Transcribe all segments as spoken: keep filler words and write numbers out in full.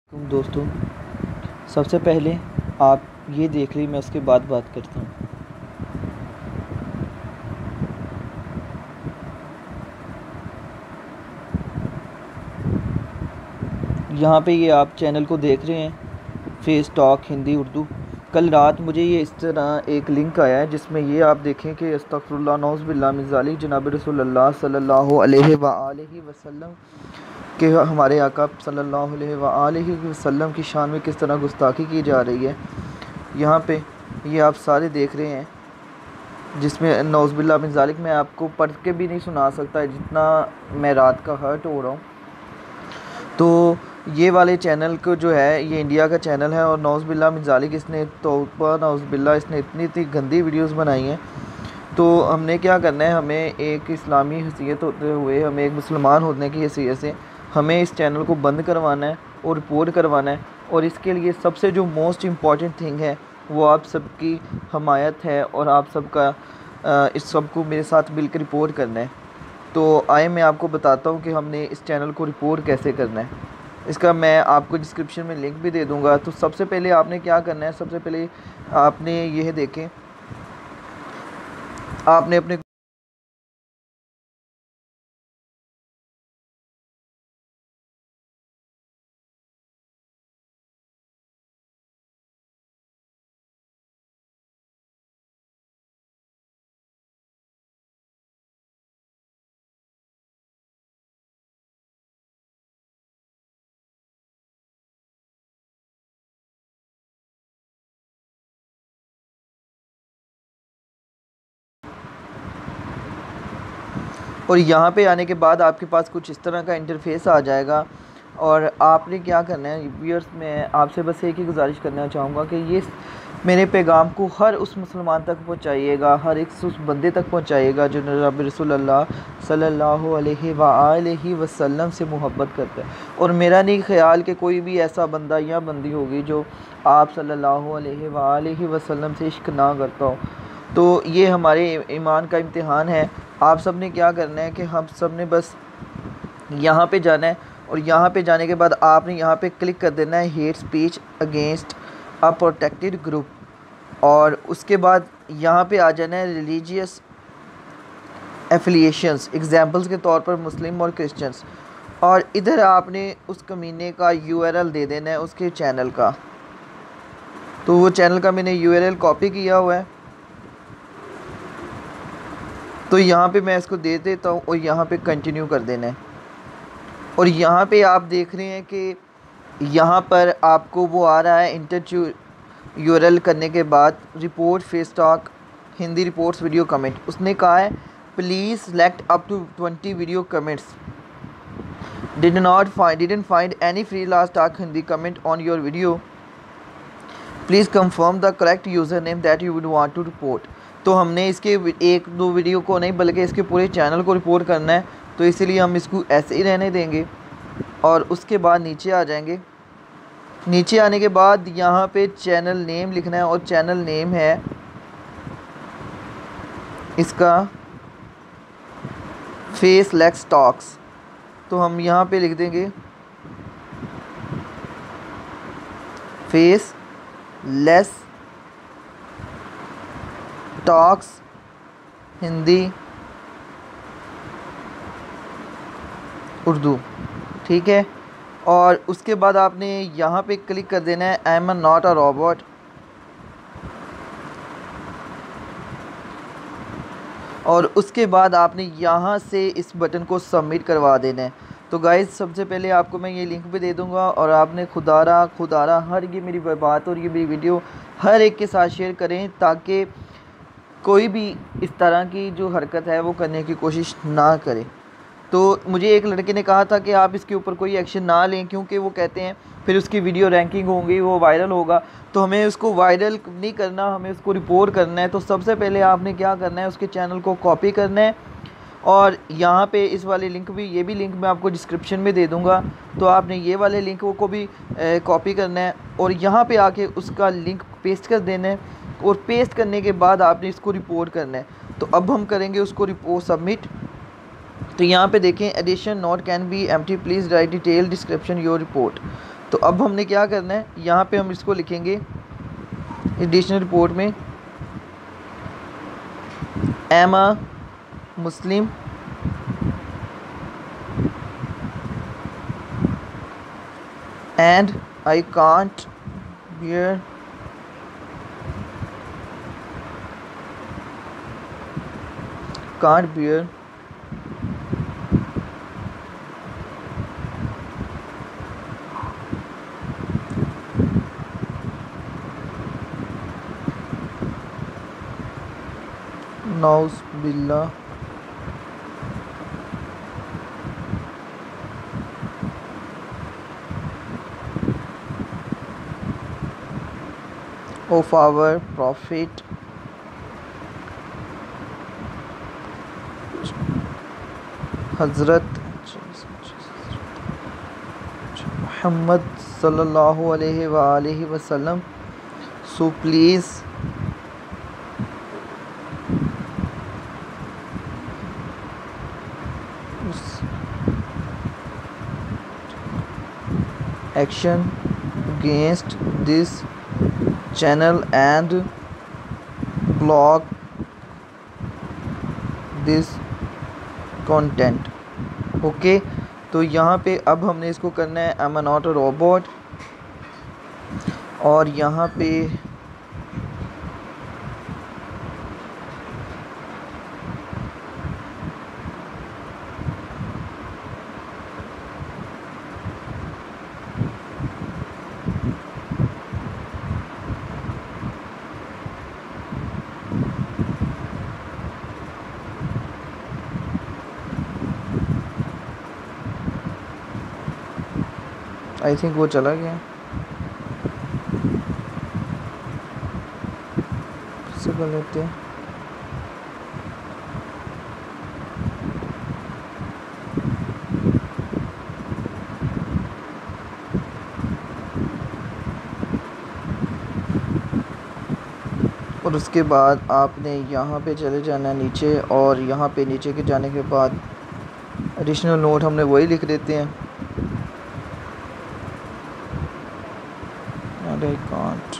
तुम दोस्तों, सबसे पहले आप ये देख लीजिए, मैं उसके बाद बात करता हूँ। यहाँ पे ये आप चैनल को देख रहे हैं, फेस टॉक हिंदी उर्दू। कल रात मुझे ये इस तरह एक लिंक आया है जिसमें ये आप देखें कि अस्तगफिरुल्लाह नौज़ बिल्लाह मिन ज़ालिक जनाब रसूलुल्लाह सल्लल्लाहु अलैहि व आलिहि वसल्लम कि हमारे आका सल्लल्लाहु अलैहि व आलिहि वसल्लम की शान में किस तरह गुस्ताखी की जा रही है। यहाँ पे ये आप सारे देख रहे हैं, जिसमें नौज़ बिल्लाह मिन ज़ालिक मैं आपको पढ़ के भी नहीं सुना सकता जितना मैं रात का हर्ट हो रहा हूँ। तो ये वाले चैनल को जो है, ये इंडिया का चैनल है और नौज़ बिल्लाह मिन ज़ालिक इसने तौबा नौज़ बिल्लाह इसने इतनी इतनी गंदी वीडियोस बनाई हैं। तो हमने क्या करना है, हमें एक इस्लामी हैसियत होते हुए, हमें एक मुसलमान होने की हैसियत से हमें इस चैनल को बंद करवाना है और रिपोर्ट करवाना है। और इसके लिए सबसे जो मोस्ट इम्पॉर्टेंट थिंग है वो आप सबकी हमायत है और आप सबका इस सब को मेरे साथ मिलकर रिपोर्ट करना है। तो आए मैं आपको बताता हूँ कि हमने इस चैनल को रिपोर्ट कैसे करना है। इसका मैं आपको डिस्क्रिप्शन में लिंक भी दे दूँगा। तो सबसे पहले आपने क्या करना है, सबसे पहले आपने यह देखें, आपने अपने और यहाँ पे आने के बाद आपके पास कुछ इस तरह का इंटरफेस आ जाएगा। और आपने क्या करना है व्यूअर्स, मैं आपसे बस एक ही गुजारिश करना चाहूँगा कि ये मेरे पैगाम को हर उस मुसलमान तक पहुँचाइएगा, हर एक उस बंदे तक पहुँचाइएगा जो जनाब रसूलुल्लाह सल्लल्लाहु अलैहि व आलिहि वसल्लम से मोहब्बत करता है। और मेरा नहीं ख्याल कि कोई भी ऐसा बंदा या बंदी होगी जो आप सल्लल्लाहु अलैहि व आलिहि वसल्लम से इश्क ना करता हो। तो ये हमारे ईमान का इम्तिहान है। आप सब ने क्या करना है कि हम सब ने बस यहाँ पे जाना है और यहाँ पे जाने के बाद आपने यहाँ पे क्लिक कर देना है hate speech against a protected group. और उसके बाद यहाँ पे आ जाना है रिलीजियस एफिलिएशंस, एग्जांपल्स के तौर पर मुस्लिम और क्रिश्चियंस। और इधर आपने उस कमीने का यूआरएल दे देना है उसके चैनल का। तो वो चैनल का मैंने यूआरएल कॉपी किया हुआ है, तो यहाँ पे मैं इसको दे देता हूँ और यहाँ पे कंटिन्यू कर देना है। और यहाँ पे आप देख रहे हैं कि यहाँ पर आपको वो आ रहा है इंटर यूआरएल करने के बाद report face talk Hindi reports video comment. उसने कहा है please select up to twenty video comments, did not find didn't find any free last talk Hindi comment on your video, please confirm the correct user name that you would want to report. तो हमने इसके एक दो video को नहीं बल्कि इसके पूरे चैनल को रिपोर्ट करना है, तो इसीलिए हम इसको ऐसे ही रहने देंगे। और उसके बाद नीचे आ जाएंगे। नीचे आने के बाद यहाँ पे चैनल नेम लिखना है और चैनल नेम है इसका फेस लेक्स टॉक्स। तो हम यहाँ पे लिख देंगे faceless talks Hindi Urdu, ठीक है। और उसके बाद आपने यहाँ पे क्लिक कर देना है I am not a robot. और उसके बाद आपने यहाँ से इस बटन को सबमिट करवा देना है। तो गाइज़ सबसे पहले आपको मैं ये लिंक भी दे दूँगा और आपने खुदारा खुदारा हर ये मेरी बात और ये मेरी वीडियो हर एक के साथ शेयर करें ताकि कोई भी इस तरह की जो हरकत है वो करने की कोशिश ना करे। तो मुझे एक लड़के ने कहा था कि आप इसके ऊपर कोई एक्शन ना लें क्योंकि वो कहते हैं फिर उसकी वीडियो रैंकिंग होगी, वो वायरल होगा। तो हमें उसको वायरल नहीं करना, हमें उसको रिपोर्ट करना है। तो सबसे पहले आपने क्या करना है, उसके चैनल को कॉपी करना है और यहाँ पे इस वाले लिंक भी, ये भी लिंक मैं आपको डिस्क्रिप्शन में दे दूँगा। तो आपने ये वाले लिंक को भी कॉपी करना है और यहाँ पर आके उसका लिंक पेस्ट कर देना है। और पेस्ट करने के बाद आपने इसको रिपोर्ट करना है। तो अब हम करेंगे उसको रिपोर्ट सबमिट। तो यहाँ पे देखें addition note can be empty, please write detail description your report. तो अब हमने क्या करना है, यहाँ पे हम इसको लिखेंगे एडिशनल रिपोर्ट में, am a Muslim and I can't bear can't bear nauz billah of our Prophet Hazrat Muhammad sallallahu alaihi wa alihi wasallam. So please action against this channel and block this content. Okay okay, तो यहाँ पे अब हमने इसको करना है I am not a robot, और यहाँ पे आई थिंक वो चला गया, से कर लेते हैं। और उसके बाद आपने यहाँ पे चले जाना है नीचे, और यहाँ पे नीचे के जाने के बाद एडिशनल नोट हमने वही लिख देते हैं, and I can't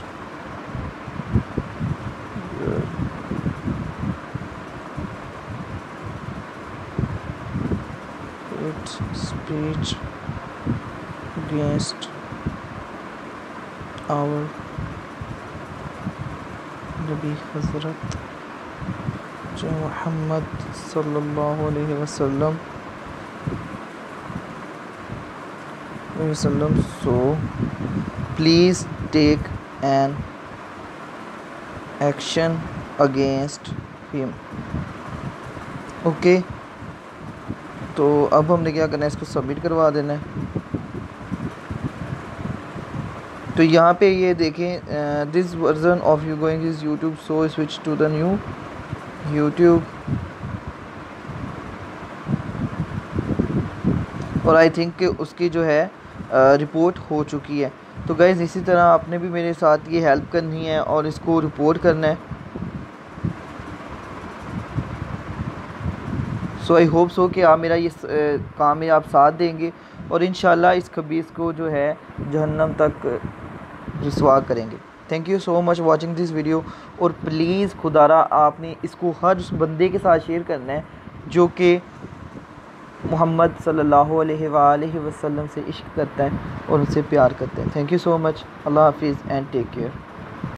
it's speech against our नबी हज़रत जो मोहम्मद सल्लल्लाहु अलैहि वसल्लम वसल्लम so please take an action against him. Okay okay. तो अब हमने क्या करना है, इसको सबमिट करवा देना है। तो यहाँ पे ये देखें, this version of you going is YouTube, so switch to the new YouTube, और आई थिंक कि उसकी जो है रिपोर्ट हो चुकी है। तो गाइज़ इसी तरह आपने भी मेरे साथ ये हेल्प करनी है और इसको रिपोर्ट करना है। सो आई होप सो कि आप मेरा ये काम में आप साथ देंगे और इंशाल्लाह इस खबीस को जो है जहन्नम तक रिस्वा करेंगे। Thank you so much watching this video, और प्लीज़ खुदारा आपने इसको हर उस बंदे के साथ शेयर करना है जो कि मोहम्मद सल्लल्लाहु अलैहि वसल्लम से इश्क करता है और उनसे प्यार करता है। Thank you so much. अल्लाह हाफिज़ एंड टेक केयर।